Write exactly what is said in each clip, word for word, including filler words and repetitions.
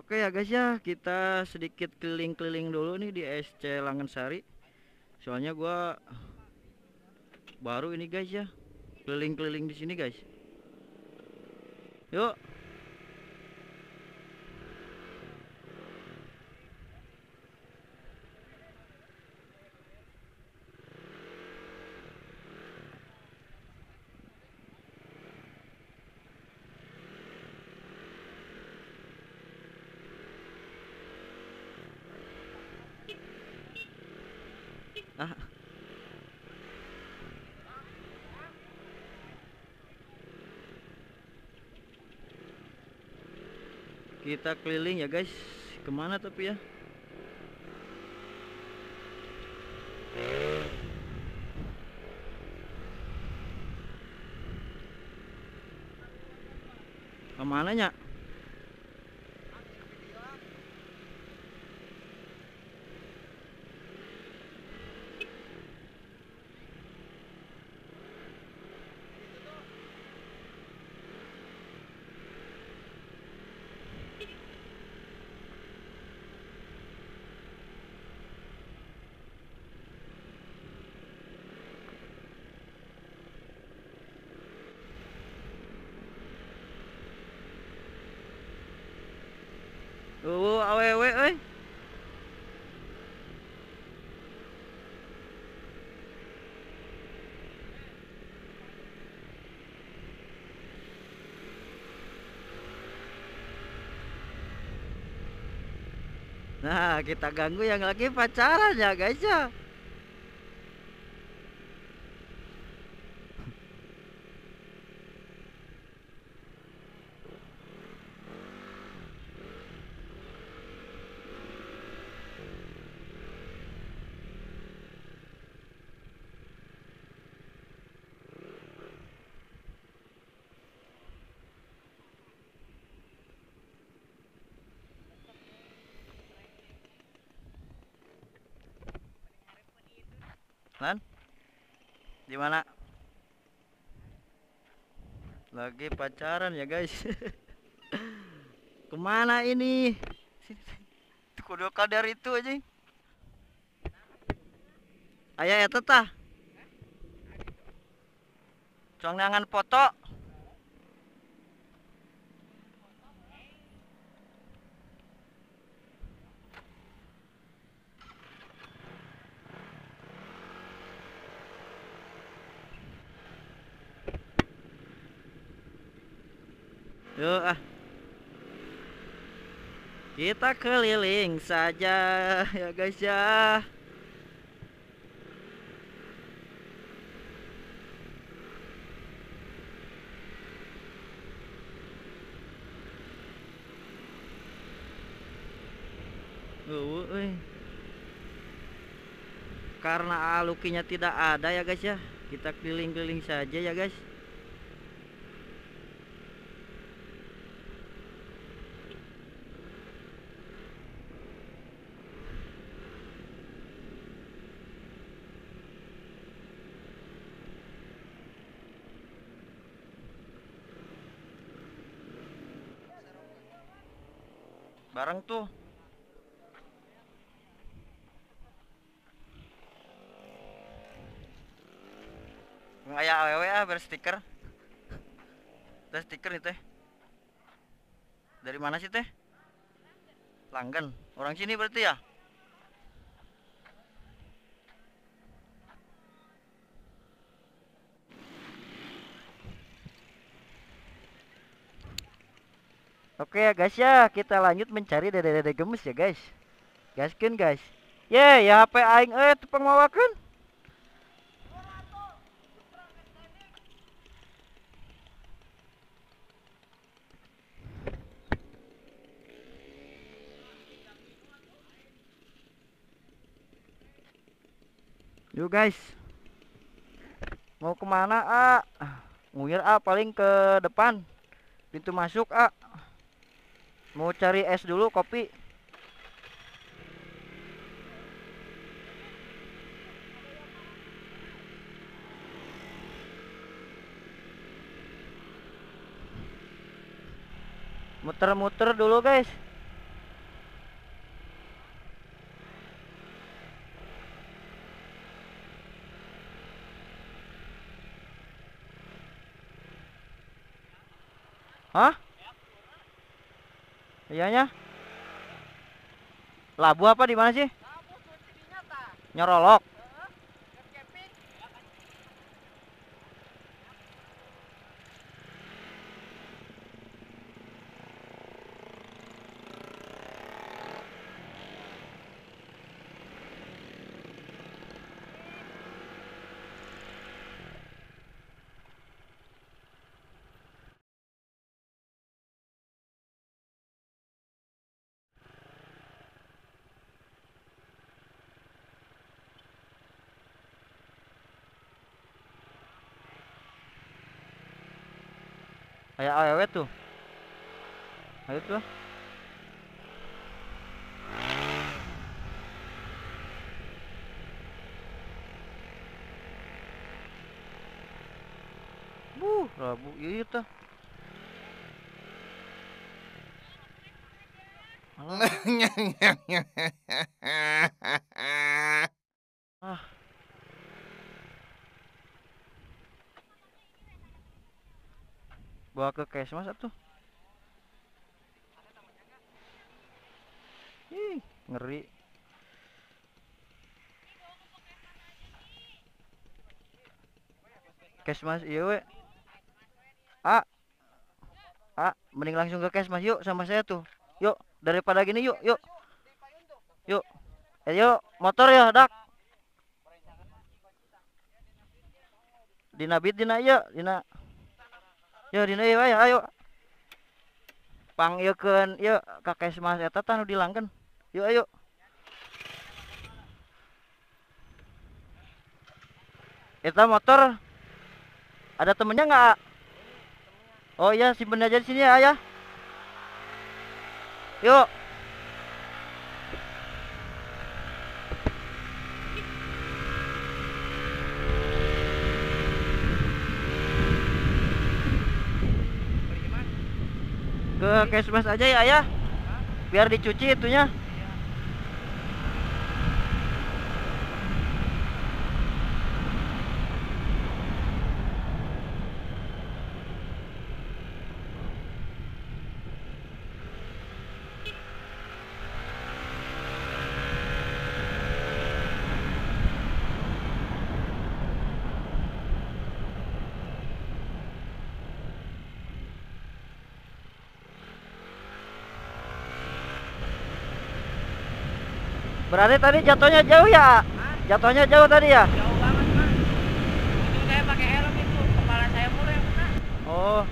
Oke ya guys ya, kita sedikit keliling-keliling dulu nih di S C Langensari. Soalnya gua baru ini guys ya, keliling-keliling di sini guys. Yuk. Ah, kita keliling ya guys. Kemana tapi ya? Kemananya? Oh, awewe euy. Nah, kita ganggu yang lagi pacaran ya guys ya. Lan, di mana? Lagi pacaran ya guys. Kemana ini? Kudu kadar itu aja. Ayah ya tetah. Congangan foto. Yuk ah. Kita keliling saja ya guys ya. Uh, uh. Karena alukinya tidak ada ya guys ya. Kita keliling-keliling saja ya guys. Bareng tuh. Ngaya awewe ah berstiker. Ada stiker nih teh. Dari mana sih teh? Langgan. Orang sini berarti ya? Oke ya guys ya, kita lanjut mencari dede-dede gemes ya guys. Gaskeun guys. Ye, ya H P aing euy teu pangmawakeun. Yuk guys. Mau kemana A? Nguyir A paling ke depan. Pintu masuk A. Mau cari es dulu kopi. Muter-muter dulu guys. Hah? Iyanya? Labu apa di mana sih? Nyorolok. Kayak awet tuh. Ayo tuh. Buh, labu iya tuh. Ah, bawa ke Kesmas atuh. Ih, ngeri. Kesmas iya we. Ah, ah, mending langsung ke Kesmas yuk sama saya tuh. Yuk, daripada gini yuk, yuk. Yuk. Eh, yuk, motor ya, Dak. Dina bit dina iya, dina. Ya dina iya ayo, ayo. Pang ieu keun ieu ka Kesmas eta tah nu dilangkeun. Yuk, ayo. Eta motor ada temennya nggak? Oh iya, simpen aja di sini ya, ayah. Yuk. Ke Kesmas aja ya, ayah. Biar dicuci itunya. Berarti tadi jatuhnya jauh ya? Jatuhnya jauh tadi ya? Jauh banget mas. Untung saya pakai helm itu, kepala saya mulu yang kena. Oh.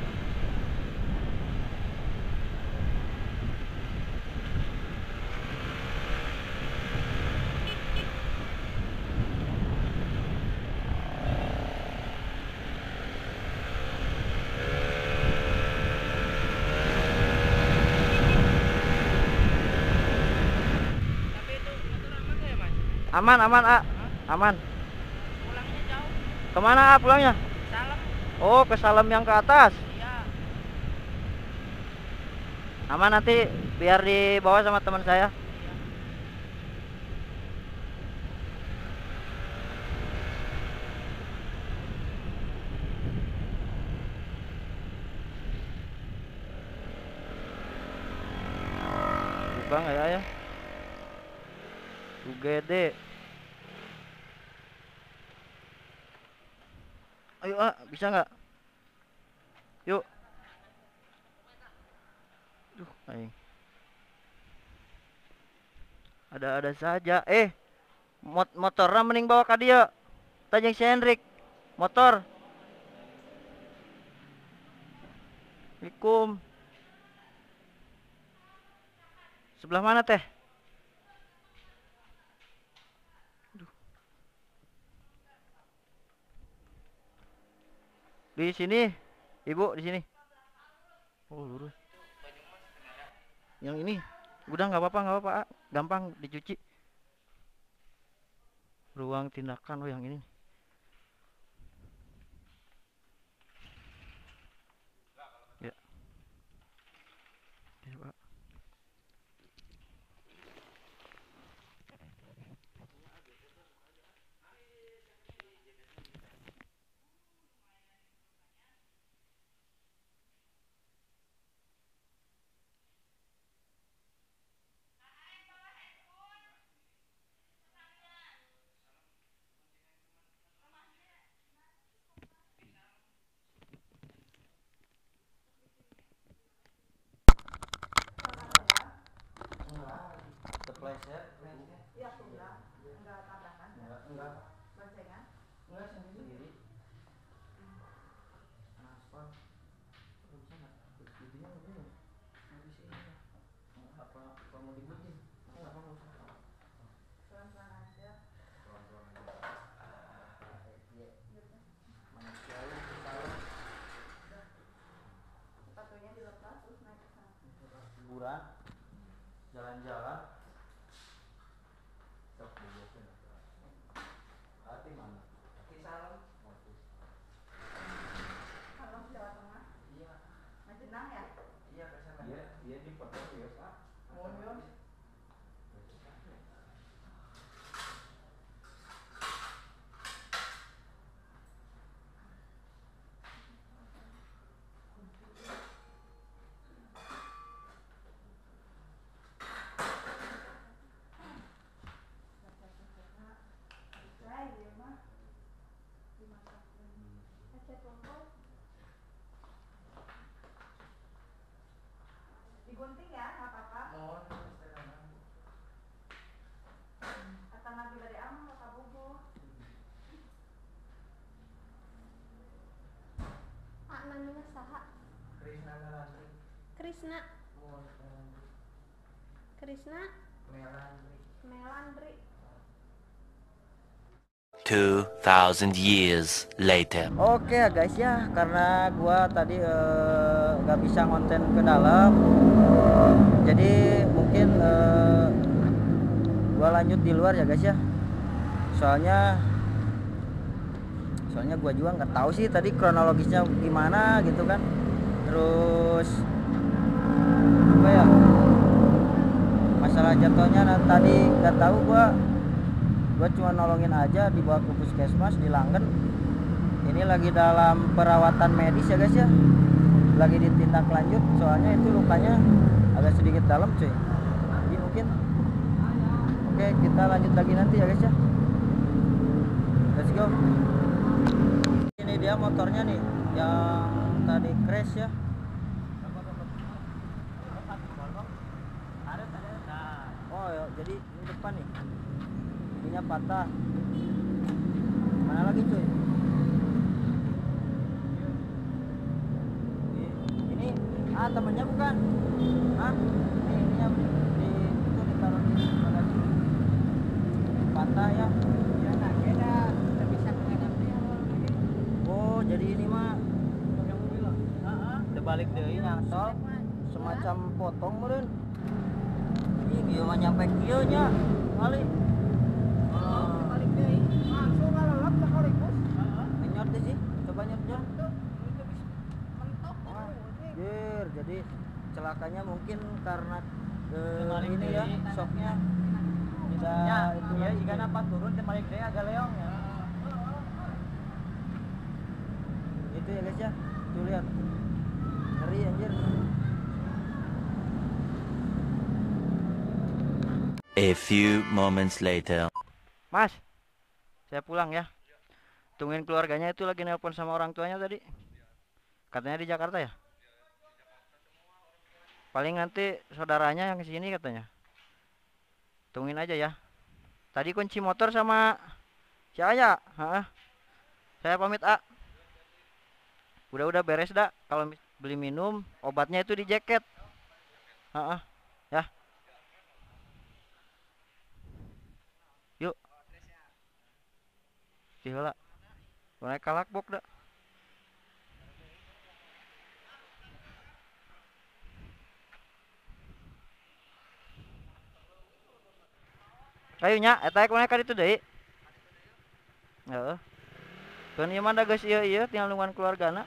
Tapi itu motor aman ya mas? Aman, aman, A. Aman. Pulangnya jauh. Kemana A pulangnya? Salam. Oh, ke Salem yang ke atas. Iya. Aman, nanti biar dibawa sama teman saya. Buka nggak ya, ya? U G D. Ayo A, bisa nggak? Yuk. Duh, aing. Ada-ada saja. Eh, mot motornya mending bawa ke dia. Tajeng si Hendrik. Motor. Assalamualaikum. Sebelah mana teh? Di sini. Ibu di sini. Oh, lurus. Yang ini. Udah nggak apa-apa, nggak apa-apa. A. Gampang dicuci. Ruang tindakan, oh yang ini. Ya. Ya, Pak. meleset. Iya, sudah. Enggak tabrakan. Enggak, enggak. Boncengan. Enggak sendiri sendiri. Aspal. Bisa enggak? Giginya udah ya. Enggak bisa ini. Apa apa mau digunting? Apa mau usah? Pelan-pelan aja. Pelan-pelan aja. Iya. Mana jauh ke dalam. Sepatunya dilepas terus naik ke sana. Liburan. Jalan-jalan. Sok dibuatin. Hati mana? Hati salam. Kalau Jawa Tengah. Iya. Majenang ya? Iya ke sana. Iya, iya di foto ya, Pak. Mohon ya. Saya dia mah dimasakin. Aja tunggu. Digunting ya, nggak apa-apa. Mohon. Atau lagi dari am ke kabubu. Pak namanya saha? Krishna Melandri. Krisna. Mohon Melandri. Krisna Melandri. Melandri. Two thousand years later. Oke ya guys ya, karena gua tadi eh, nggak bisa ngonten ke dalam, jadi mungkin eh, gua lanjut di luar ya guys ya. Soalnya, soalnya gua juga nggak tahu sih tadi kronologisnya gimana gitu kan. Terus apa ya? Masalah jatuhnya nah, tadi nggak tahu gua. Gua cuma nolongin aja, dibawa ke puskesmas di Langen. Ini lagi dalam perawatan medis ya guys ya, lagi ditindak lanjut soalnya itu lukanya agak sedikit dalam cuy. Jadi mungkin oke kita lanjut lagi nanti ya guys ya. Let's go. Ini dia motornya nih yang tadi crash ya. Oh ya, jadi ini depan nih, ininya patah. Mana lagi cuy? Ini ah temennya bukan? Hah? Ini ininya di itu ditaruh di bagasi. Patah ya? Ya nah, beda. Kita bisa menghadapi Oh, jadi ini mah yang mobil. Heeh. dibalik deui nyantol semacam potong meureun. Ih, ieu mah nyampe kieu nya. Kali. Oh, balik deui. Langsung ngalelep sekaligus. Heeh. Nyot deh sih. Coba nyot ya. Itu bisa mentok. Jir, jadi celakanya mungkin karena eh, Terbalik ini ya, deui. shocknya tidak Ya, itu iya lagi. jika napa turun terbalik deui agak leong ya. Itu ya guys ya. Tuh lihat. Ngeri anjir. A few moments later. Mas, saya pulang ya. Tungguin keluarganya itu lagi nelpon sama orang tuanya tadi. Katanya di Jakarta ya. Paling nanti saudaranya yang kesini katanya. Tungguin aja ya. Tadi kunci motor sama si Aya. Heeh. Saya pamit A. Udah-udah beres dah. Kalau mis- beli minum, obatnya itu di jaket. Heeh. Ya. Yuk. Gila. Naik kalakbok dah. Kayunya eta ek ka ditu deui. Heeh. Keun ieu mah da geus ieu ieu tinggal nungguan keluargana.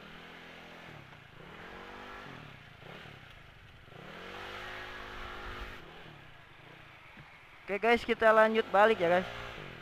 Oke guys, kita lanjut balik ya guys.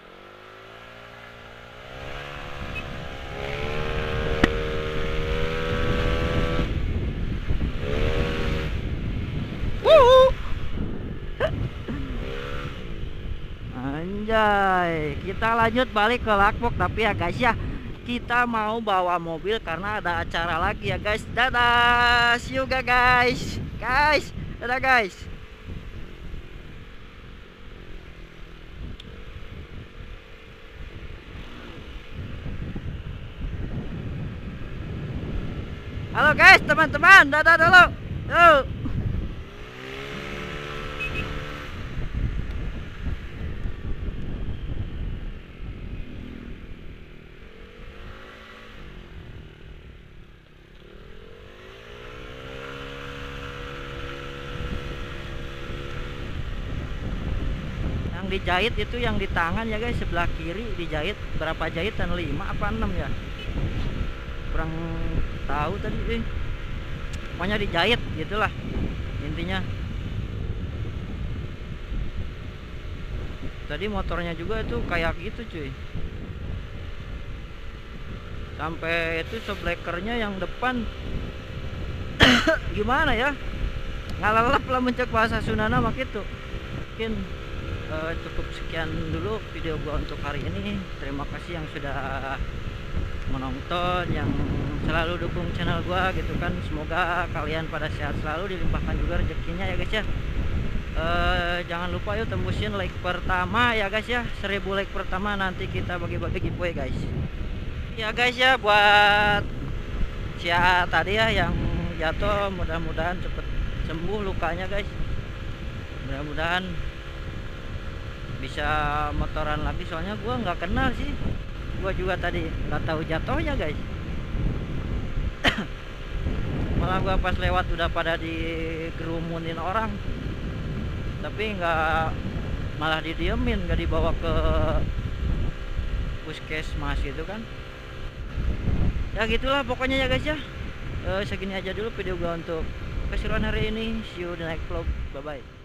Anjay, kita lanjut balik ke Lakbok, tapi ya guys ya, kita mau bawa mobil karena ada acara lagi ya guys. Dadah, see you guys, guys, dadah guys. Halo guys, teman-teman, dadah dulu. Yuk. Dijahit itu yang di tangan ya guys, sebelah kiri dijahit berapa jahitan, lima apa enam ya, kurang tahu tadi eh. Pokoknya dijahit gitulah intinya. Tadi motornya juga itu kayak gitu cuy, sampai itu shockbreakernya yang depan gimana ya, ngalalap lah mencek bahasa Sundana mak itu. Mungkin Uh, cukup sekian dulu video gua untuk hari ini. Terima kasih yang sudah menonton, yang selalu dukung channel gua gitu kan. Semoga kalian pada sehat selalu, dilimpahkan juga rezekinya ya guys ya. Uh, jangan lupa yuk tembusin like pertama ya guys ya, seribu like pertama nanti kita bagi-bagi giveaway guys. Ya guys ya, buat Cia tadi ya yang jatuh, mudah-mudahan cepet sembuh lukanya guys. Mudah-mudahan bisa motoran lagi, soalnya gua nggak kenal sih, gua juga tadi nggak tahu jatuhnya guys. Malah gua pas lewat udah pada digerumunin orang, tapi nggak, malah didiemin, nggak dibawa ke puskesmas gitu kan. Ya gitulah pokoknya ya guys ya. E, segini aja dulu video gua untuk keseruan hari ini. See you di next vlog, bye bye.